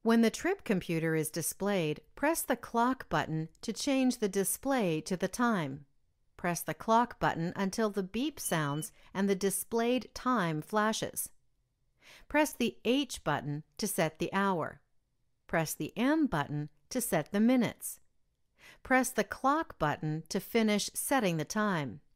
When the trip computer is displayed, press the clock button to change the display to the time. Press the clock button until the beep sounds and the displayed time flashes. Press the H button to set the hour. Press the M button to set the minutes. Press the clock button to finish setting the time.